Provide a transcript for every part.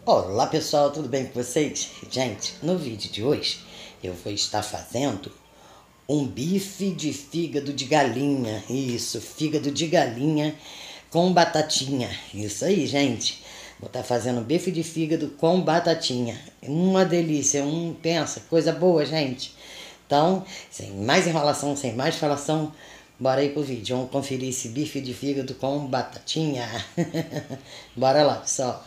Olá pessoal, tudo bem com vocês? Gente, no vídeo de hoje eu vou estar fazendo um bife de fígado de galinha. Isso, fígado de galinha com batatinha. Isso aí, gente. Vou estar fazendo bife de fígado com batatinha. Uma delícia, pensa, coisa boa, gente. Então, sem mais enrolação, sem mais falação, bora aí pro vídeo. Vamos conferir esse bife de fígado com batatinha. Bora lá, pessoal.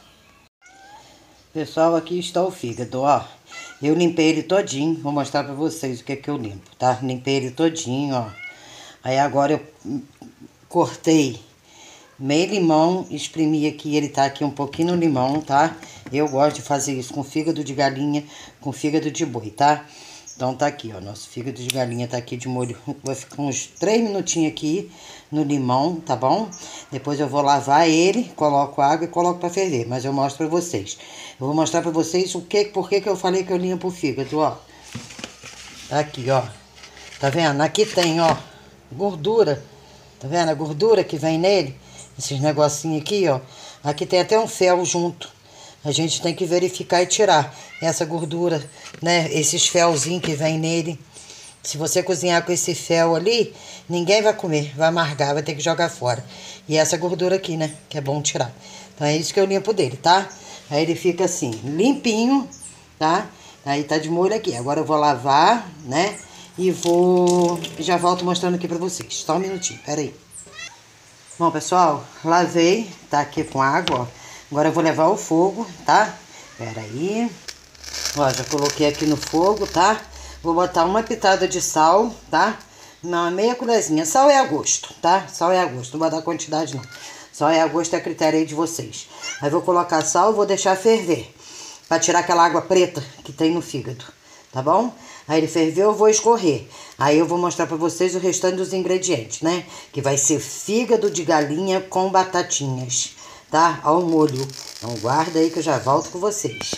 Pessoal, aqui está o fígado, ó. Eu limpei ele todinho, vou mostrar pra vocês o que é que eu limpo, tá? Limpei ele todinho, ó. Aí agora eu cortei meio limão, espremi aqui, ele tá aqui um pouquinho no limão, tá? Eu gosto de fazer isso com fígado de galinha, com fígado de boi, tá? Então tá aqui, ó, nosso fígado de galinha tá aqui de molho, vai ficar uns 3 minutinhos aqui no limão, tá bom? Depois eu vou lavar ele, coloco água e coloco pra ferver, mas eu mostro pra vocês. Eu vou mostrar pra vocês por que eu falei que eu limpo o fígado, ó. Tá aqui, ó. Tá vendo? Aqui tem, ó, gordura. Tá vendo a gordura que vem nele? Esses negocinhos aqui, ó. Aqui tem até um fel junto. A gente tem que verificar e tirar essa gordura, né? Esses felzinhos que vem nele. Se você cozinhar com esse fel ali, ninguém vai comer, vai amargar, vai ter que jogar fora. E essa gordura aqui, né? Que é bom tirar. Então é isso que eu limpo dele, tá? Aí ele fica assim, limpinho, tá? Aí tá de molho aqui. Agora eu vou lavar, né? E já volto mostrando aqui pra vocês. Só um minutinho, pera aí. Bom, pessoal, lavei, tá aqui com água, ó. Agora eu vou levar ao fogo, tá? Pera aí. Ó, já coloquei aqui no fogo, tá? Vou botar uma pitada de sal, tá? Uma meia colherzinha. Sal é a gosto, tá? Sal é a gosto, não vou dar quantidade não. Sal é a gosto, é a critério aí de vocês. Aí vou colocar sal e vou deixar ferver. Pra tirar aquela água preta que tem no fígado, tá bom? Aí ele ferveu, eu vou escorrer. Aí eu vou mostrar pra vocês o restante dos ingredientes, né? Que vai ser fígado de galinha com batatinhas, tá? Ao molho. Então guarda aí que eu já volto com vocês.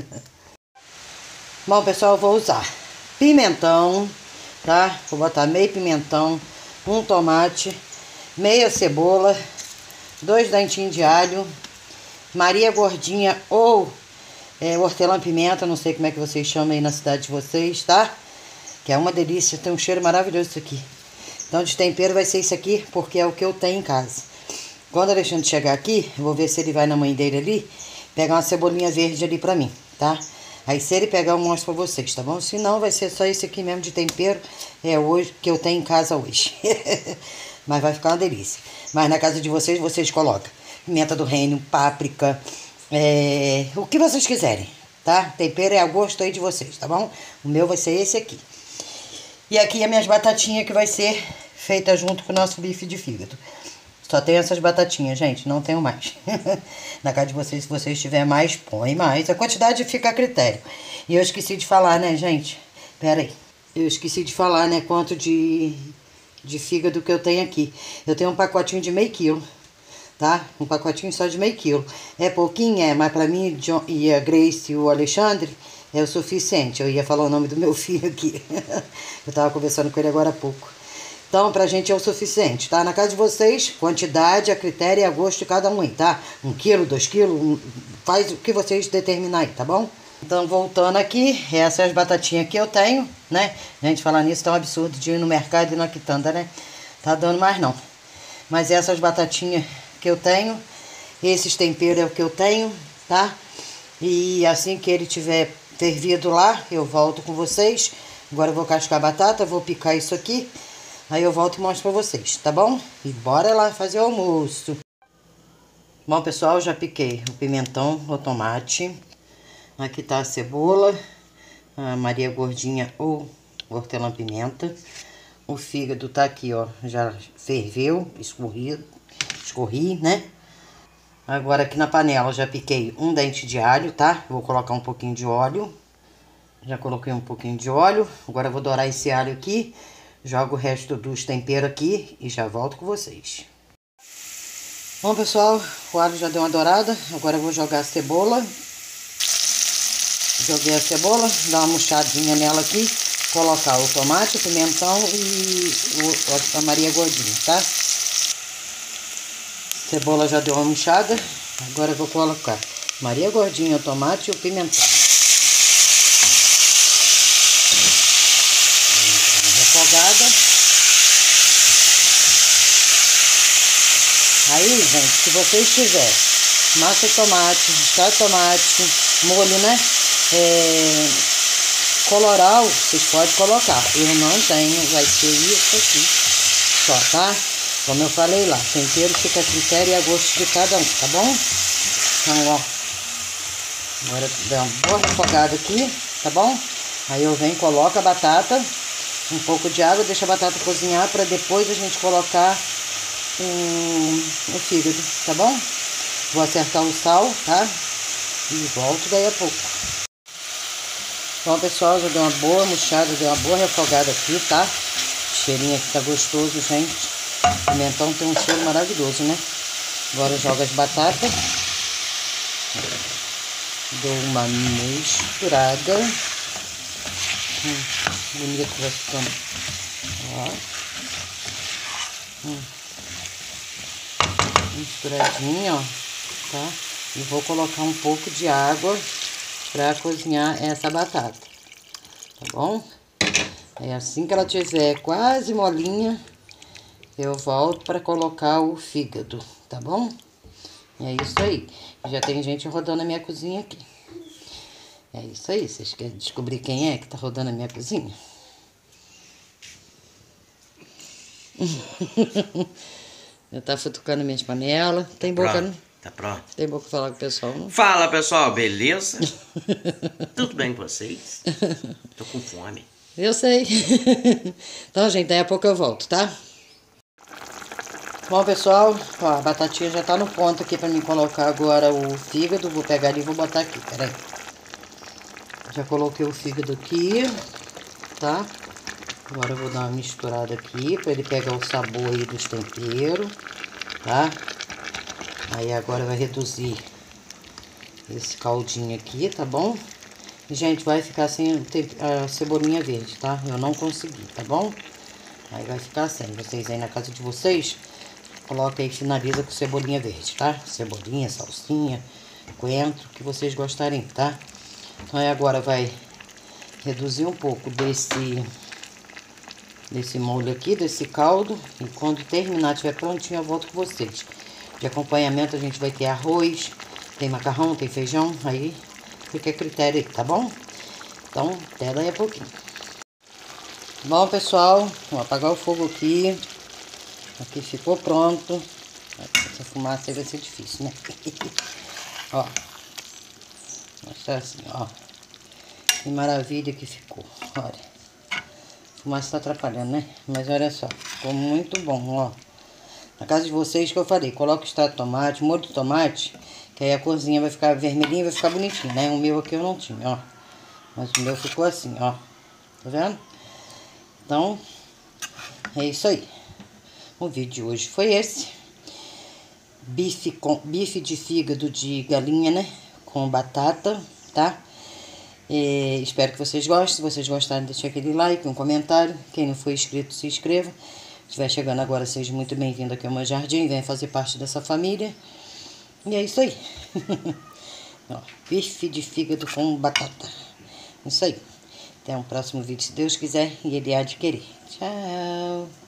Bom, pessoal, eu vou usar pimentão, tá? Vou botar meio pimentão, um tomate, meia cebola, 2 dentinhos de alho, Maria Gordinha ou hortelã-pimenta, não sei como é que vocês chamam aí na cidade de vocês, tá? Que é uma delícia, tem um cheiro maravilhoso isso aqui. Então de tempero vai ser isso aqui, porque é o que eu tenho em casa. Quando o Alexandre chegar aqui, eu vou ver se ele vai na mãe dele ali, pegar uma cebolinha verde ali pra mim, tá? Aí se ele pegar eu mostro pra vocês, tá bom? Se não, vai ser só esse aqui mesmo de tempero, hoje, que eu tenho em casa hoje. Mas vai ficar uma delícia. Mas na casa de vocês, vocês colocam pimenta do reino, páprica, o que vocês quiserem, tá? Tempero é a gosto aí de vocês, tá bom? O meu vai ser esse aqui. E aqui as minhas batatinhas que vai ser feita junto com o nosso bife de fígado. Só tenho essas batatinhas, gente, não tenho mais. Na casa de vocês, se vocês tiverem mais, põe mais. A quantidade fica a critério. E eu esqueci de falar, né, gente? Pera aí. Eu esqueci de falar, né, quanto de fígado que eu tenho aqui. Eu tenho um pacotinho de meio quilo, tá? Um pacotinho só de meio quilo. É pouquinho, mas pra mim e a Grace e o Alexandre é o suficiente. Eu ia falar o nome do meu filho aqui. Eu tava conversando com ele agora há pouco. Então, pra gente é o suficiente, tá? Na casa de vocês, quantidade, a critério e a gosto de cada um aí, tá? 1 quilo, 2 quilos, faz o que vocês determinarem, tá bom? Então, voltando aqui, essas são as batatinhas que eu tenho, né? Gente, falar nisso tá um absurdo de ir no mercado e na quitanda, né? Tá dando mais não. Mas essas batatinhas que eu tenho, esses temperos é o que eu tenho, tá? E assim que ele tiver fervido lá, eu volto com vocês. Agora eu vou cascar a batata, vou picar isso aqui. Aí eu volto e mostro pra vocês, tá bom? E bora lá fazer o almoço. Bom, pessoal, já piquei o pimentão, o tomate. Aqui tá a cebola, a Maria Gordinha ou hortelã-pimenta. O fígado tá aqui, ó, já ferveu, escorri, né? Agora aqui na panela já piquei um dente de alho, tá? Vou colocar um pouquinho de óleo. Já coloquei um pouquinho de óleo. Agora eu vou dourar esse alho aqui. Jogo o resto dos temperos aqui e já volto com vocês. Bom, pessoal, o alho já deu uma dourada. Agora eu vou jogar a cebola. Joguei a cebola, dar uma murchadinha nela aqui. Colocar o tomate, o pimentão e a Maria Gordinha, tá? Cebola já deu uma murchada. Agora eu vou colocar Maria Gordinha, o tomate e o pimentão. Refogada. Aí, gente, se vocês tiverem massa de tomate, extrato de tomate, molho, né? Coloral, vocês podem colocar. Eu não tenho, vai ser isso aqui só, tá? Como eu falei lá, tempero fica a critério e a gosto de cada um, tá bom? Então, ó, agora dá uma boa refogada aqui, tá bom? Aí eu venho, coloco a batata, um pouco de água, deixa a batata cozinhar para depois a gente colocar o fígado, tá bom? Vou acertar o sal, tá? E volto daí a pouco. Bom, pessoal, já deu uma boa murchada, deu uma boa refogada aqui, tá? O cheirinho aqui tá gostoso, gente. O pimentão tem um cheiro maravilhoso, né? Agora eu jogo as batatas. Dou uma misturada. Bonito vai ficando. Ó. Misturadinho, ó. Tá? E vou colocar um pouco de água para cozinhar essa batata. Tá bom? É assim que ela tiver quase molinha, eu volto para colocar o fígado, tá bom? É isso aí. Já tem gente rodando a minha cozinha aqui. É isso aí. Vocês querem descobrir quem é que tá rodando a minha cozinha? Eu tá futucando minhas panelas. Tem boca, né? Tá pronto. Tem boca pra falar com o pessoal, não? Fala, pessoal, beleza? Tudo bem com vocês? Tô com fome. Eu sei. Então, gente, daí a pouco eu volto, tá? Bom, pessoal, ó, a batatinha já tá no ponto aqui pra mim colocar agora o fígado. Vou pegar ali e vou botar aqui, peraí. Já coloquei o fígado aqui, tá? Agora eu vou dar uma misturada aqui pra ele pegar o sabor aí dos temperos, tá? Aí agora vai reduzir esse caldinho aqui, tá bom? Gente, vai ficar sem a cebolinha verde, tá? Eu não consegui, tá bom? Aí vai ficar sem. Vocês aí na casa de vocês, coloca aí, finaliza com cebolinha verde, tá? Cebolinha, salsinha, coentro, que vocês gostarem, tá? Então aí agora vai reduzir um pouco desse molho aqui, desse caldo. E quando terminar, estiver prontinho, eu volto com vocês. De acompanhamento a gente vai ter arroz, tem macarrão, tem feijão, aí fica a critério aí, tá bom? Então, até daí a pouquinho. Bom, pessoal, vou apagar o fogo aqui. Aqui ficou pronto. Essa fumaça aí vai ser difícil, né? Ó. Mostrar assim, ó. Que maravilha que ficou. Olha. A fumaça tá atrapalhando, né? Mas olha só, ficou muito bom, ó. Na casa de vocês que eu falei, coloca o extrato de tomate, molho de tomate, que aí a cozinha vai ficar vermelhinha e vai ficar bonitinho, né? O meu aqui eu não tinha, ó. Mas o meu ficou assim, ó. Tá vendo? Então, é isso aí. O vídeo de hoje foi esse. Bife de fígado de galinha, né? Com batata, tá? Espero que vocês gostem. Se vocês gostarem, deixe aquele like, um comentário. Quem não for inscrito, se inscreva. Se estiver chegando agora, seja muito bem-vindo aqui ao meu jardim. Venha fazer parte dessa família. E é isso aí. Ó, bife de fígado com batata. Isso aí. Até um próximo vídeo, se Deus quiser. E ele há de querer. Tchau.